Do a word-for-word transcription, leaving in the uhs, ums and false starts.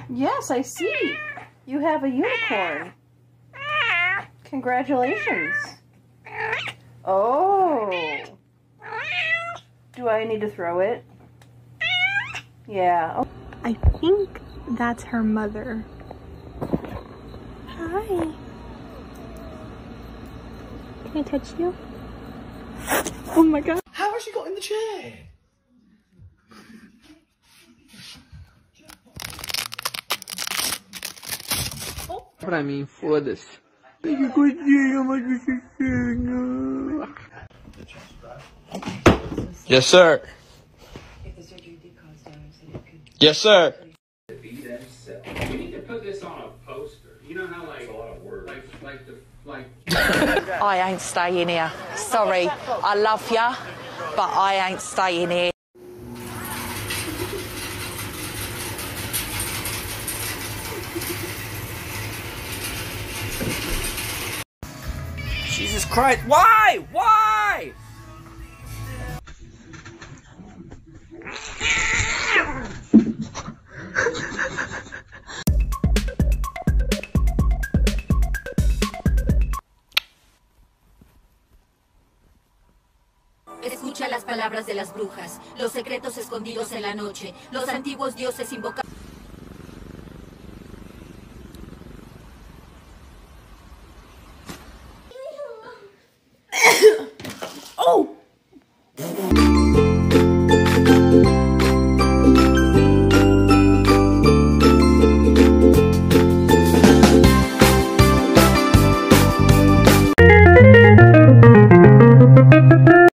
Yes, I see. You have a unicorn. Congratulations. Oh. Do I need to throw it? Yeah. Oh. I think that's her mother. Hi. Can I touch you? Oh my god. How has she got in the chair? Pra mim, foda-se. Yes, sir. Yes, sir. We need to put this on a poster. You know how like a lot of words. Like like the like I ain't staying here. Sorry, I love ya, but I ain't staying here. Jesus Christ. Why? Why? Escucha las palabras de las brujas, los secretos escondidos en la noche, los antiguos dioses invocados.